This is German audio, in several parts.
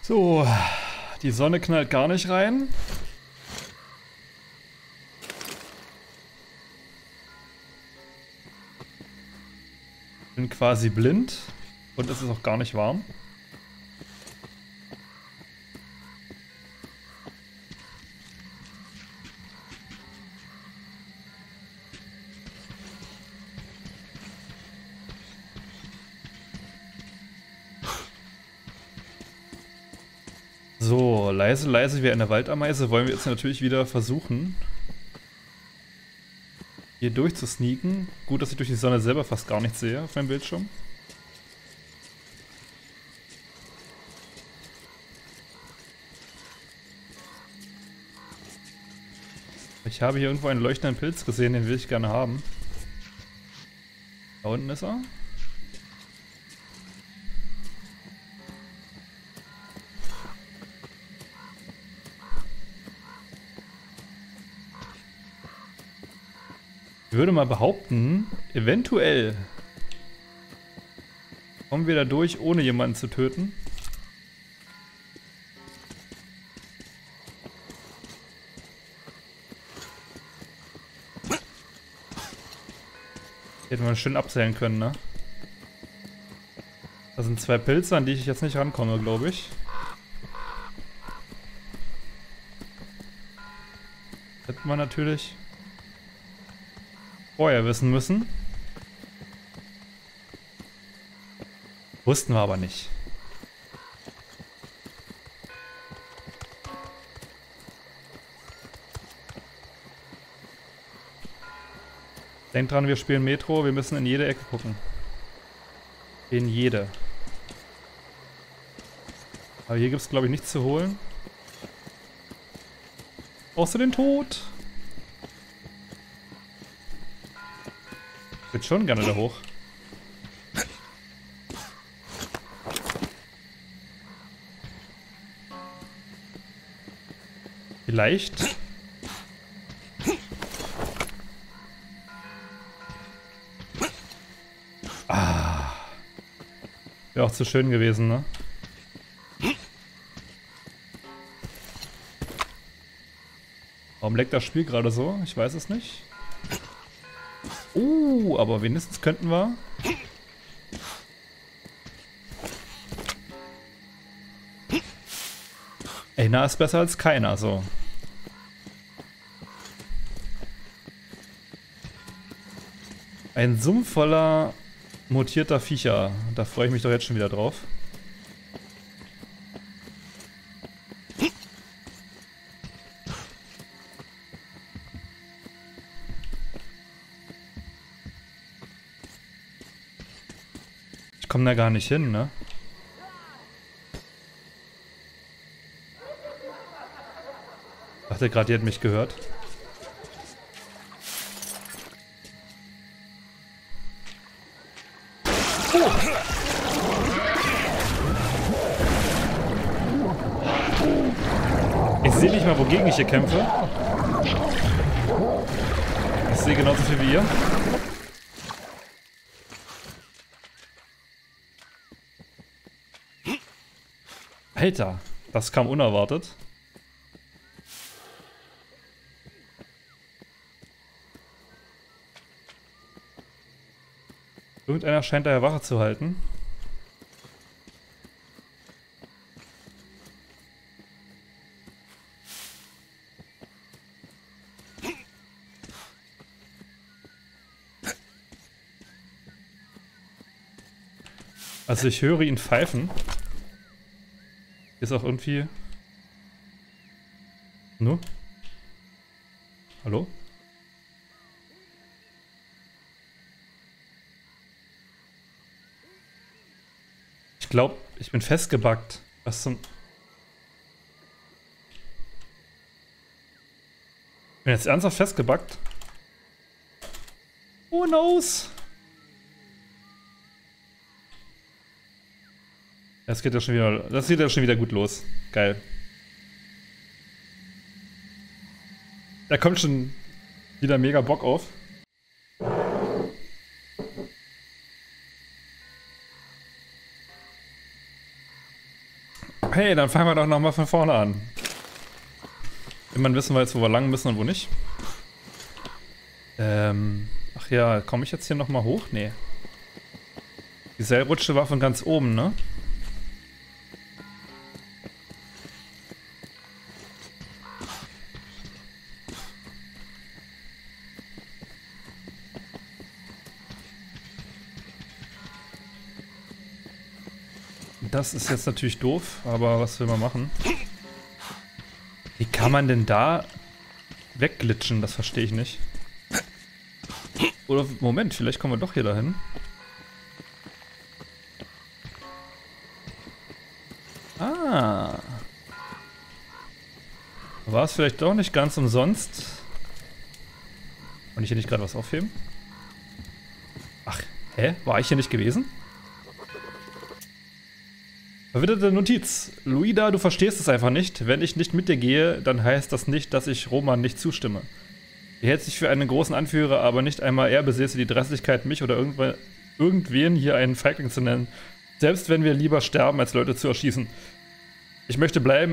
So, die Sonne knallt gar nicht rein. Bin quasi blind und es ist auch gar nicht warm. So, leise, leise wie eine Waldameise wollen wir jetzt natürlich wieder versuchen, hier durchzusneaken. Gut, dass ich durch die Sonne selber fast gar nichts sehe auf meinem Bildschirm. Ich habe hier irgendwo einen leuchtenden Pilz gesehen, den will ich gerne haben. Da unten ist er. Ich würde mal behaupten, eventuell kommen wir da durch, ohne jemanden zu töten. Hätten wir schön abseilen können, ne? Da sind zwei Pilze, an die ich jetzt nicht rankomme, glaube ich. Hätten wir natürlich vorher wissen müssen. Wussten wir aber nicht. Denkt dran, wir spielen Metro, wir müssen in jede Ecke gucken. In jede. Aber hier gibt es, glaube ich, nichts zu holen. Außer den Tod. Ich würde schon gerne da hoch. Vielleicht. Wäre auch zu schön gewesen, ne? Warum leckt das Spiel gerade so? Ich weiß es nicht. Aber wenigstens könnten wir... Einer ist besser als keiner, so. Ein Sumpf voller mutierter Viecher. Da freue ich mich doch jetzt schon wieder drauf. Ich komme da gar nicht hin, ne? Ich dachte gerade, ihr hättet mich gehört. Ich sehe nicht mal, wogegen ich hier kämpfe. Ich sehe genauso viel wie ihr. Alter, das kam unerwartet. Irgendeiner scheint da ja Wache zu halten. Also ich höre ihn pfeifen. Ist auch irgendwie... Nur? Hallo? Ich glaube, ich bin festgebackt. Was zum... Ich bin jetzt ernsthaft festgebackt? Who knows? Das geht ja schon wieder. Das geht ja schon wieder gut los. Geil. Da kommt schon wieder mega Bock auf. Okay, dann fangen wir doch nochmal von vorne an. Immerhin wissen wir jetzt, wo wir lang müssen und wo nicht. Ach ja, komme ich jetzt hier nochmal hoch? Nee. Die Seilrutsche war von ganz oben, ne? Das ist jetzt natürlich doof, aber was will man machen? Wie kann man denn da wegglitschen? Das verstehe ich nicht. Oder, Moment, vielleicht kommen wir doch hier dahin. Ah. War es vielleicht doch nicht ganz umsonst? Kann ich hier nicht gerade was aufheben? Ach, hä? War ich hier nicht gewesen? Verwitterte Notiz. Luida, du verstehst es einfach nicht. Wenn ich nicht mit dir gehe, dann heißt das nicht, dass ich Roman nicht zustimme. Er hält sich für einen großen Anführer, aber nicht einmal er besäße die Dreistigkeit, mich oder irgendwen hier einen Feigling zu nennen. Selbst wenn wir lieber sterben, als Leute zu erschießen. Ich möchte bleiben,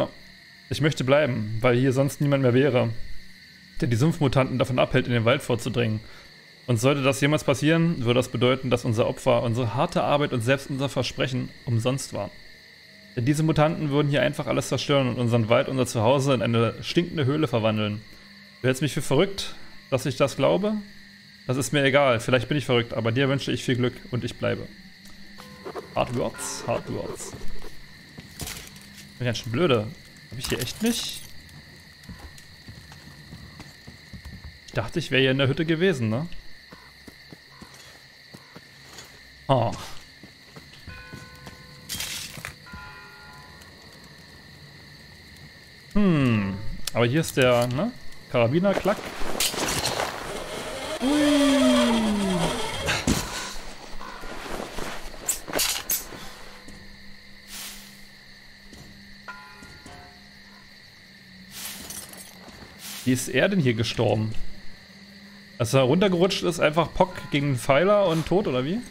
weil hier sonst niemand mehr wäre, der die Sumpfmutanten davon abhält, in den Wald vorzudringen. Und sollte das jemals passieren, würde das bedeuten, dass unser Opfer, unsere harte Arbeit und selbst unser Versprechen umsonst waren. Denn diese Mutanten würden hier einfach alles zerstören und unseren Wald, unser Zuhause in eine stinkende Höhle verwandeln. Du hältst mich für verrückt, dass ich das glaube? Das ist mir egal, vielleicht bin ich verrückt, aber dir wünsche ich viel Glück und ich bleibe. Hard Words, Hard Words. Ich bin ganz schön blöde. Hab ich hier echt nicht? Ich dachte, ich wäre hier in der Hütte gewesen, ne? Oh. Aber hier ist der, ne? Karabinerklack. Wie ist er denn hier gestorben? Als er runtergerutscht ist, einfach Pock gegen den Pfeiler und tot, oder wie?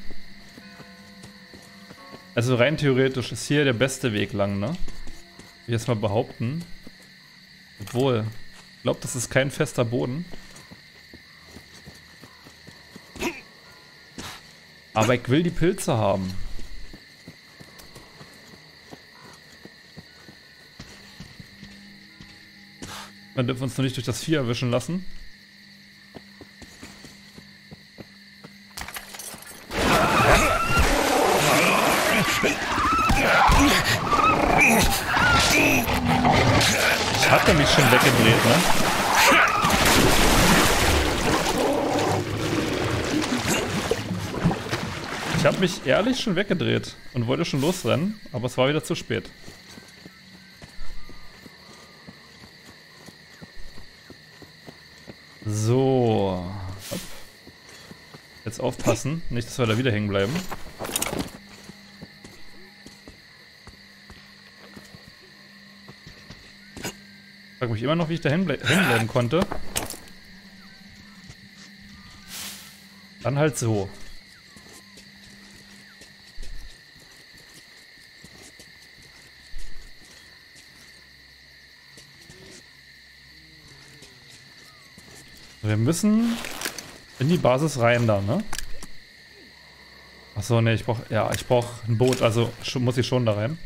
Also rein theoretisch ist hier der beste Weg lang, ne? Will ich jetzt mal behaupten. Obwohl, ich glaube, das ist kein fester Boden. Aber ich will die Pilze haben. Man dürfen uns nur nicht durch das Vieh erwischen lassen. Ich hatte mich schon weggedreht, ne? Ich habe mich ehrlich schon weggedreht und wollte schon losrennen, aber es war wieder zu spät. So. Hopp. Jetzt aufpassen, nicht, dass wir da wieder hängen bleiben. Ich frage mich immer noch, wie ich da hängen bleiben konnte. Dann halt so. Wir müssen in die Basis rein da, ne? Achso, ne, ich brauch ein Boot, also muss ich schon da rein.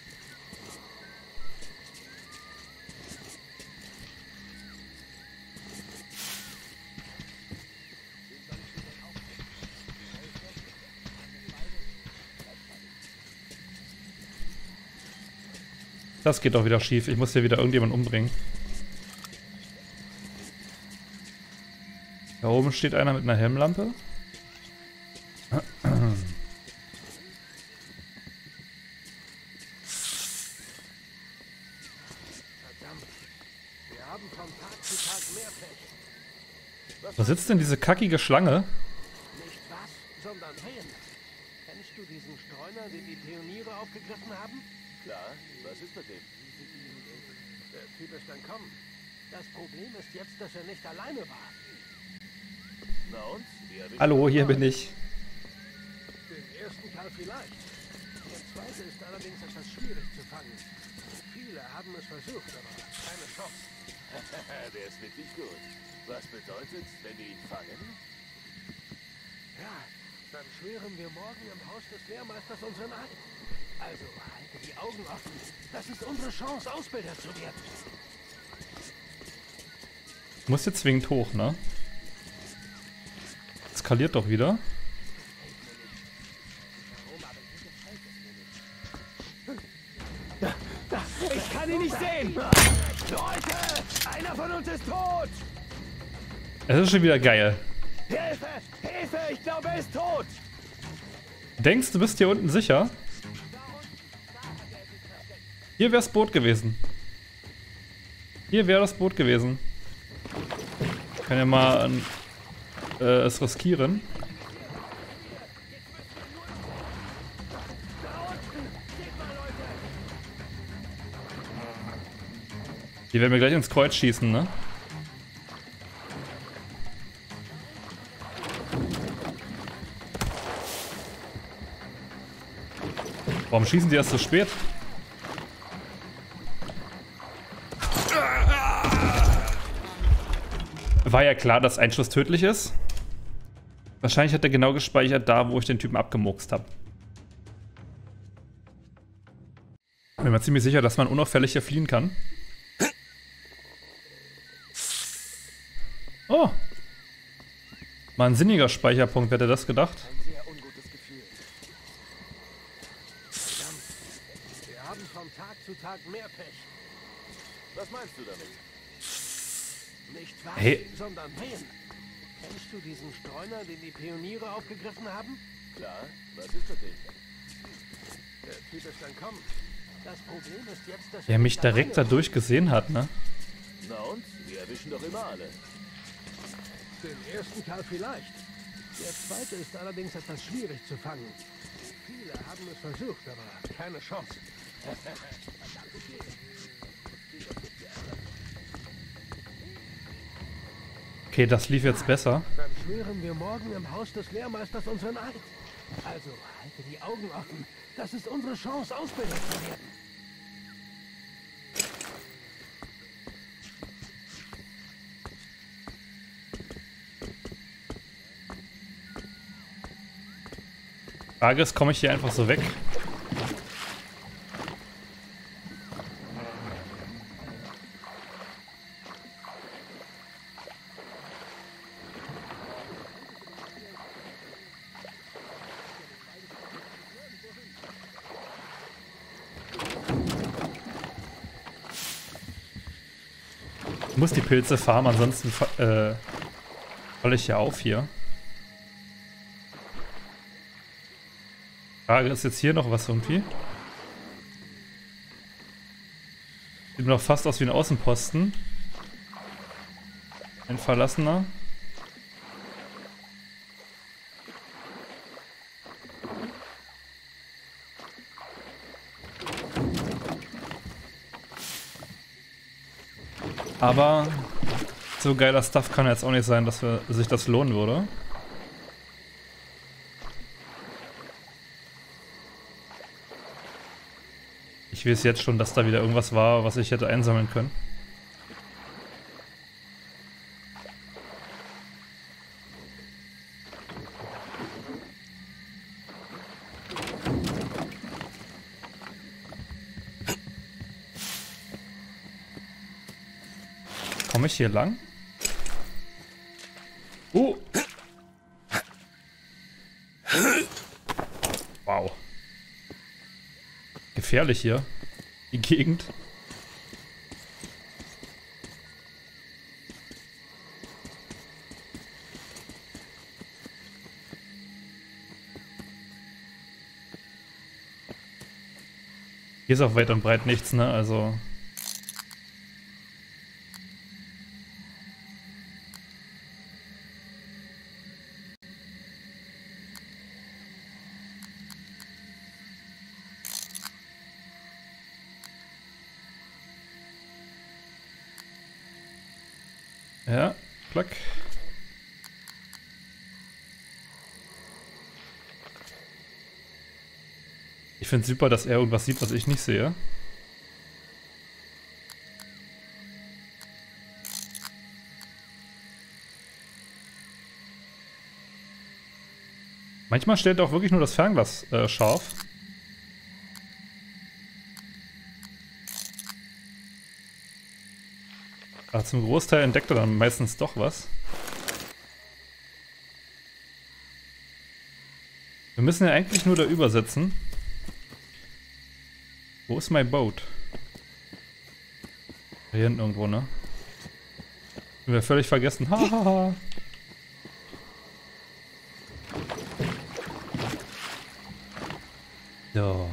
Das geht doch wieder schief. Ich muss hier wieder irgendjemanden umbringen. Da oben steht einer mit einer Helmlampe. Wo sitzt denn diese kackige Schlange? Nicht was, sondern wen? Kennst du diesen Streuner, den die Pioniere aufgegriffen haben? Klar, was ist mit dem? Der Typ ist entkommen. Das Problem ist jetzt, dass er nicht alleine war. Na und? Wie erwischt Hallo, man hier mal? bin ich. Den ersten Teil vielleicht. Den zweite ist allerdings etwas schwierig zu fangen. Viele haben es versucht, aber keine Chance. Der ist wirklich gut. Was bedeutet's, wenn wir ihn fangen? Ja, dann schwören wir morgen im Haus des Lehrmeisters unseren Eid. Also halte die Augen offen. Das ist unsere Chance, Ausbilder zu werden. Muss jetzt zwingend hoch, ne? Skaliert doch wieder. Ich kann ihn nicht sehen! Leute! Einer von uns ist tot! Es ist schon wieder geil. Hilfe! Hilfe! Ich glaube, er ist tot! Denkst du bist hier unten sicher? Hier wäre das Boot gewesen. Hier wäre das Boot gewesen. Ich kann ja mal es riskieren. Die werden mir gleich ins Kreuz schießen, ne? Warum schießen die erst so spät? War ja klar, dass ein Schuss tödlich ist. Wahrscheinlich hat er genau gespeichert da, wo ich den Typen abgemurkst habe. Bin mir ziemlich sicher, dass man unauffällig hier fliehen kann. Oh! Mal ein sinniger Speicherpunkt, wer hätte das gedacht? Ein sehr ungutes Gefühl. Verdammt. Wir haben von Tag zu Tag mehr Pech. Was meinst du damit? Nicht was, Hey. sondern wen? Kennst du diesen Streuner, den die Pioniere aufgegriffen haben? Klar, was ist mit dem? Der Typ ist entkommen. Das Problem ist jetzt, dass Der mich direkt dadurch gesehen hat, ne? Na und? Wir erwischen doch immer alle. Den ersten Kerl vielleicht. Der zweite ist allerdings etwas schwierig zu fangen. Viele haben es versucht, aber keine Chance. Okay, das lief jetzt besser. Dann schwören wir morgen im Haus des Lehrmeisters unseren Eid. Also halte die Augen offen. Das ist unsere Chance, Ausbilder zu werden. Frage ist, komme ich hier einfach so weg? Ich muss die Pilze farmen, ansonsten falle ich ja auf hier. Frage ist jetzt hier noch was irgendwie. Sieht mir doch fast aus wie ein Außenposten. Ein verlassener. Aber so geiler Stuff kann jetzt auch nicht sein, dass sich das lohnen würde. Ich weiß jetzt schon, dass da wieder irgendwas war, was ich hätte einsammeln können. Komme ich hier lang? Wow. Gefährlich hier. Die Gegend. Hier ist auch weit und breit nichts, ne? Also. Ja, klack. Ich finde super, dass er irgendwas sieht, was ich nicht sehe. Manchmal stellt er auch wirklich nur das Fernglas scharf. Aber zum Großteil entdeckt er dann meistens doch was. Wir müssen ja eigentlich nur da übersetzen. Wo ist mein Boot? Hier hinten irgendwo, ne? Haben wir völlig vergessen. Hahaha. So.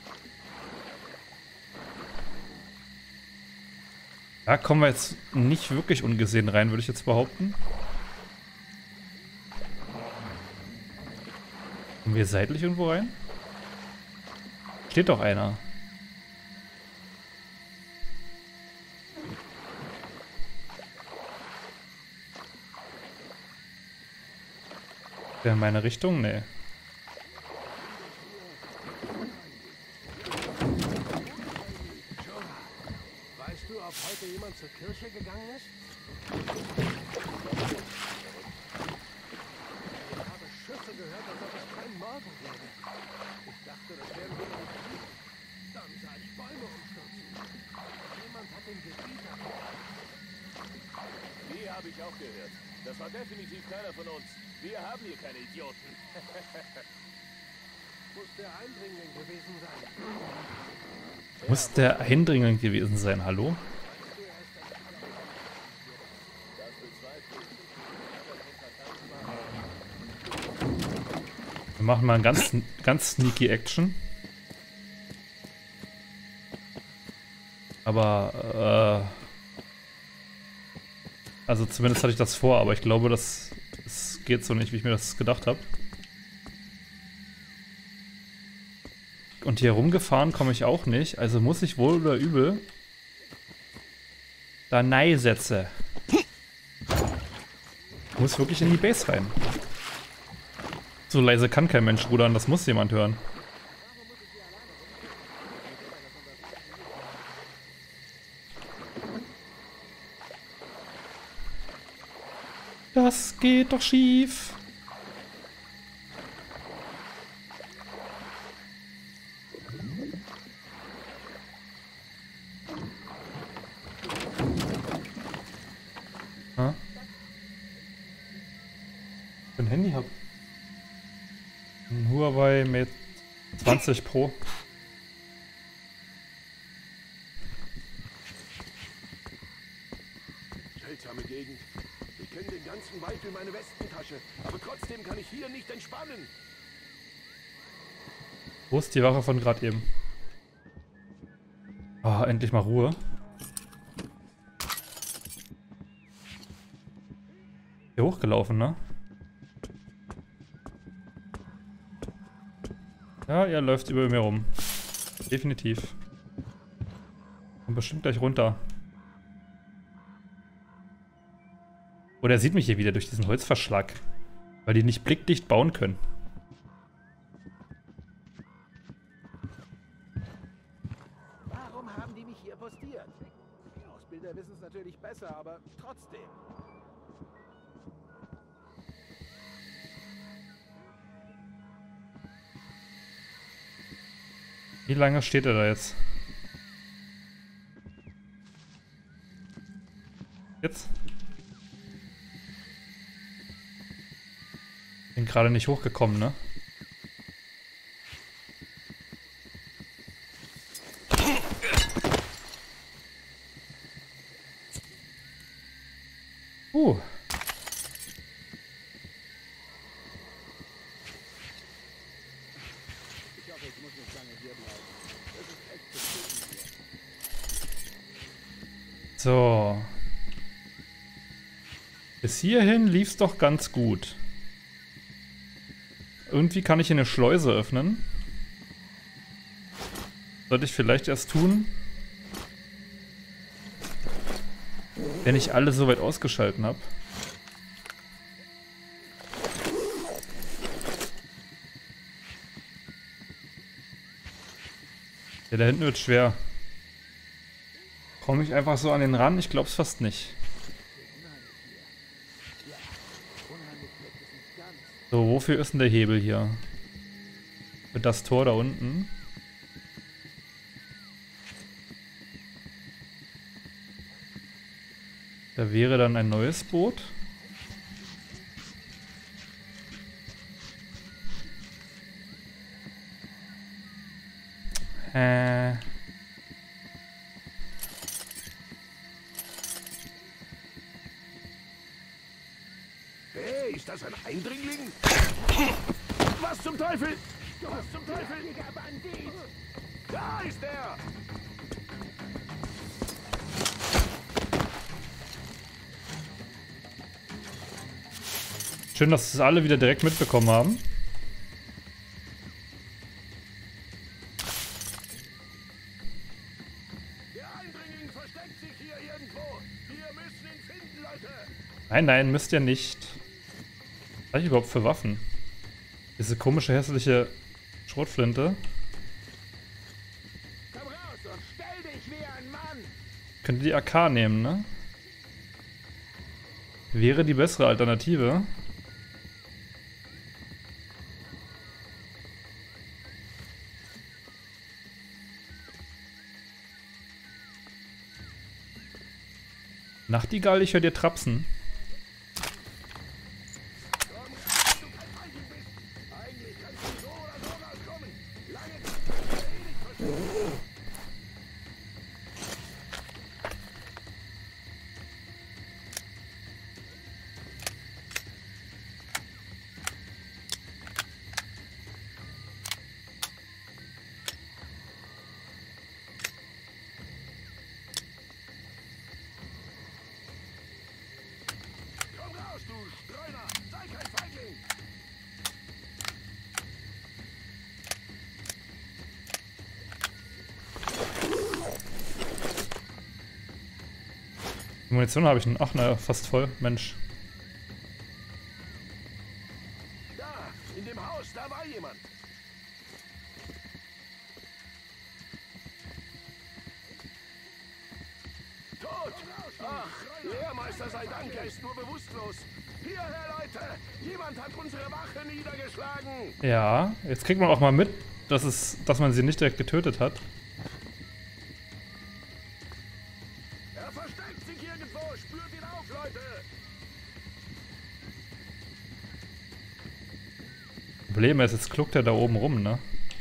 Da kommen wir jetzt nicht wirklich ungesehen rein, würde ich jetzt behaupten. Kommen wir seitlich irgendwo rein? Steht doch einer. Der in meine Richtung? Nee. Weißt du, ob heute jemand zur Kirche gegangen ist? Ich habe Schüsse gehört, als ob es kein Morgen gäbe. Ich dachte, das wären wieder die Kriege. Dann sah ich Bäume umstürzen. Jemand hat den Gebieter. Die habe ich auch gehört. Das war definitiv keiner von uns. Wir haben hier keine Idioten. Muss der Eindringling gewesen sein. Muss der Eindringling gewesen sein, hallo? Das bezweifle ich. Wir machen mal einen ganz sneaky Action. Aber, also zumindest hatte ich das vor, aber ich glaube, das geht so nicht, wie ich mir das gedacht habe. Und hier rumgefahren komme ich auch nicht, also muss ich wohl oder übel da Nei setze. Muss wirklich in die Base rein. So leise kann kein Mensch rudern, das muss jemand hören. Das geht doch schief. Ha? Ich ein Handy hab. Ein Huawei Mate 20 Pro. Seltsame Gegend. Ich kenne den ganzen Wald wie meine Westentasche, aber trotzdem kann ich hier nicht entspannen. Wo ist die Wache von gerade eben? Ah, endlich mal Ruhe. Hier hochgelaufen, ne? Ja, er läuft über mir rum. Definitiv. Kommt bestimmt gleich runter. Oder er sieht mich hier wieder durch diesen Holzverschlag. Weil die nicht blickdicht bauen können. Warum haben die mich hier postiert? Die Ausbilder wissen es natürlich besser, aber trotzdem. Wie lange steht er da jetzt? Jetzt? Bin gerade nicht hochgekommen, ne? Ich hoffe, ich muss nicht lange hier bleiben. Das ist echt beschissen hier. So. Bis hierhin lief's doch ganz gut. Irgendwie kann ich hier eine Schleuse öffnen. Sollte ich vielleicht erst tun, wenn ich alle soweit ausgeschalten habe. Ja, da hinten wird schwer. Komme ich einfach so an den ran? Ich glaub's fast nicht. So, wofür ist denn der Hebel hier? Für das Tor da unten. Da wäre dann ein neues Boot. Hey, ist das ein Eindringling? Was zum Teufel? Was zum Teufel? Da ist er! schön, dass es alle wieder direkt mitbekommen haben. Nein, nein, müsst ihr nicht. Was habe ich überhaupt für Waffen? Diese komische, hässliche Schrotflinte. Komm raus und stell dich wie ein Mann! Könnte die AK nehmen, ne? Wäre die bessere Alternative. Nachtigall, ich höre dir trapsen. Die Munition habe ich noch. Ach, naja, fast voll. Mensch. Da, in dem Haus, da war jemand. Tot! Ach, Lehrmeister sei Dank, er ist nur bewusstlos. Hierher, Leute! Jemand hat unsere Wache niedergeschlagen! Ja, jetzt kriegt man auch mal mit, dass man sie nicht direkt getötet hat. Er versteckt sich irgendwo! Spürt ihn auf, Leute! Problem ist, jetzt kluckt er da oben rum, ne?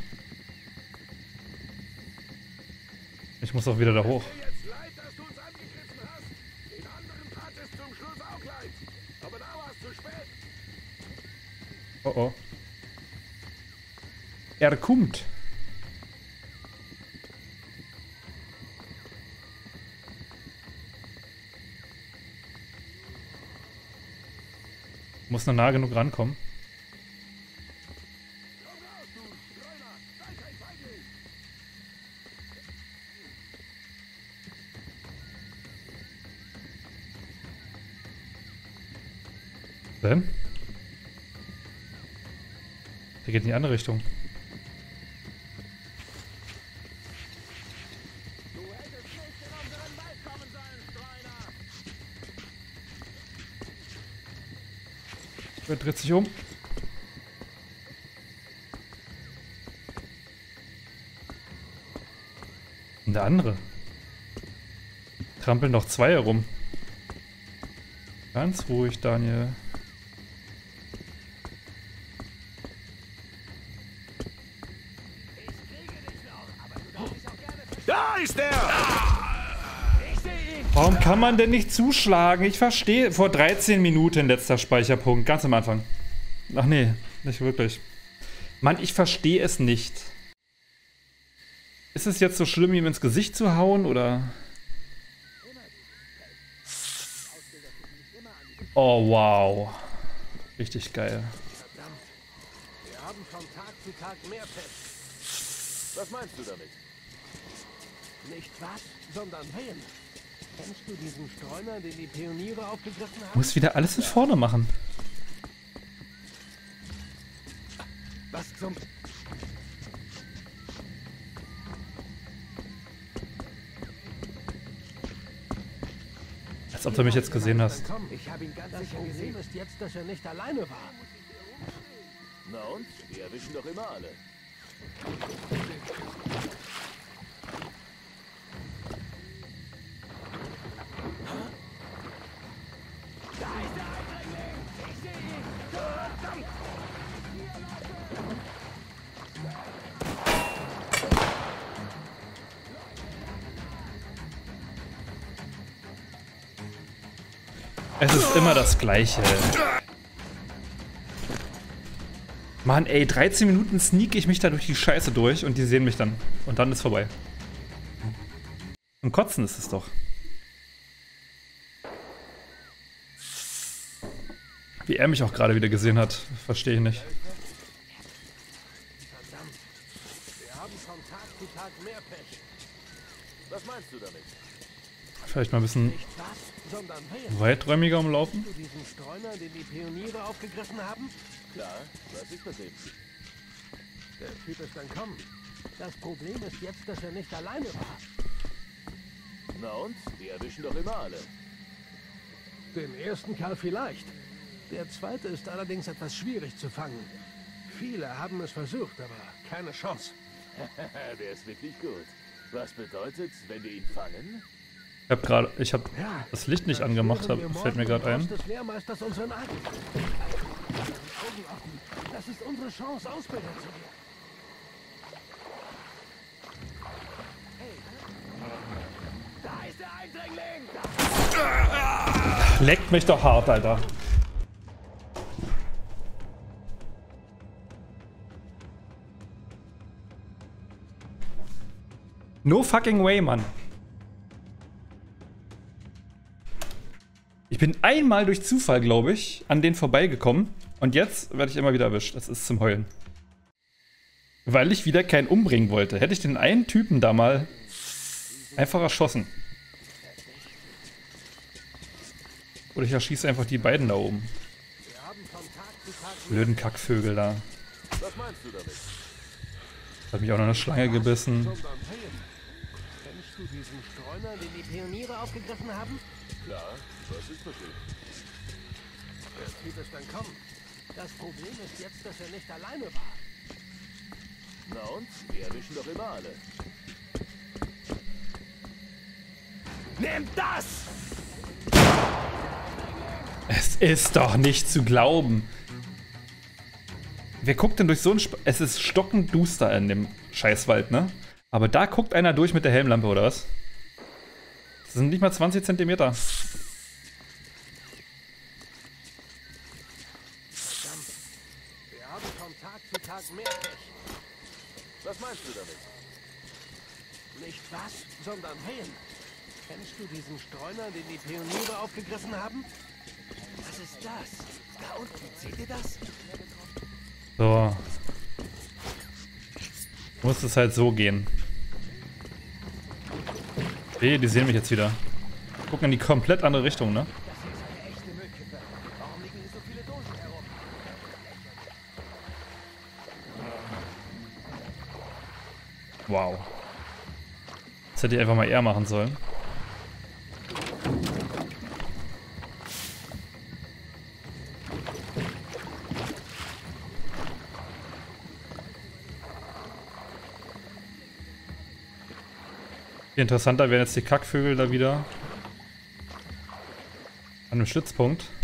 Ich muss auch wieder da hoch. Mir jetzt leid, dass du uns angegriffen hast. Den anderen tat es zum Schluss auch leid. Aber da war es zu spät. Oh oh. Er kommt. Muss noch nah genug rankommen. Komm raus, du Streuner! Sei kein Feigling! Denn? Der geht in die andere Richtung. Du hättest nicht in unseren Wald kommen sollen, Streuner! Er dreht sich um. Und der andere. Trampeln noch zwei herum. Ganz ruhig, Daniel. Da ist er! Warum kann man denn nicht zuschlagen? Ich verstehe. Vor 13 Minuten letzter Speicherpunkt. Ganz am Anfang. Ach nee, nicht wirklich. Mann, ich verstehe es nicht. Ist es jetzt so schlimm, ihm ins Gesicht zu hauen, oder? Oh, wow. Richtig geil. Verdammt! Wir haben von Tag zu Tag mehr Tests. Was meinst du damit? Nicht was, sondern wen? Kennst du diesen Streuner, den die Pioniere aufgegriffen haben? Muss wieder alles von vorne machen. Was zum... Als ob du mich jetzt gesehen hast. Komm, ich habe ihn ganz sicher gesehen. Das Problem ist jetzt, dass er nicht alleine war. Na und? Wir erwischen doch immer alle. Da ist der Eindringling! Ich sehe ihn! Verdammt! Es ist immer das Gleiche. Mann, ey, 13 Minuten sneak ich mich da durch die Scheiße durch und die sehen mich dann. Und dann ist vorbei. Und Kotzen ist es doch. Wie er mich auch gerade wieder gesehen hat, verstehe ich nicht. Verdammt! Wir haben von Tag zu Tag mehr Pech. Was meinst du damit? Vielleicht mal ein bisschen Nicht was, sondern wer? weiträumiger umlaufen. Zu diesem Streuner, den die Pioniere aufgegriffen haben? Klar, was ist mit dem? Der Typ ist entkommen. Das Problem ist jetzt, dass er nicht alleine war. Na und? Wir erwischen doch immer alle. Den ersten Kerl vielleicht. Der zweite ist allerdings etwas schwierig zu fangen. Viele haben es versucht, aber keine Chance. Der ist wirklich gut. Was bedeutet, wenn wir ihn fangen? Ich habe das Licht nicht angemacht, fällt mir gerade ein. Des Lehrmeisters unseren Augen offen. Das ist unsere Chance, Ausbilder zu werden. Da ist der Eindringling! Leckt mich doch hart, Alter. No fucking way, Mann. Ich bin einmal durch Zufall, glaube ich, an den vorbeigekommen. Und jetzt werde ich immer wieder erwischt. Das ist zum Heulen. Weil ich wieder keinen umbringen wollte. Hätte ich den einen Typen da mal einfach erschossen. Oder ich erschieße einfach die beiden da oben. Blöden Kackvögel da. Was meinst du damit? Hat mich auch noch eine Schlange gebissen. Kennst du diesen Streuner, den die Pioniere aufgegriffen haben? Klar, was ist mit dem? Der Typ ist entkommen. Das Problem ist jetzt, dass er nicht alleine war. Na und? Wir erwischen doch immer alle. Nimm das! Es ist doch nicht zu glauben. Wer guckt denn durch so ein Es ist stockend duster in dem Scheißwald, ne? Aber da guckt einer durch mit der Helmlampe, oder was? Das sind nicht mal 20 Zentimeter. Verdammt. Wir haben von Tag zu Tag mehr Pech. Was meinst du damit? Nicht was, sondern wen? Kennst du diesen Streuner, den die Pioniere aufgegriffen haben? Was ist das? Da unten, seht ihr das? So. Muss es halt so gehen. Hey, die sehen mich jetzt wieder. Gucken in die komplett andere Richtung, ne? Das hier ist eine echte Müllkippe. Warum liegen hier so viele Dosen herum? Wow. Das hätte ich einfach mal eher machen sollen. Viel interessanter wären jetzt die Kackvögel da wieder an dem Stützpunkt.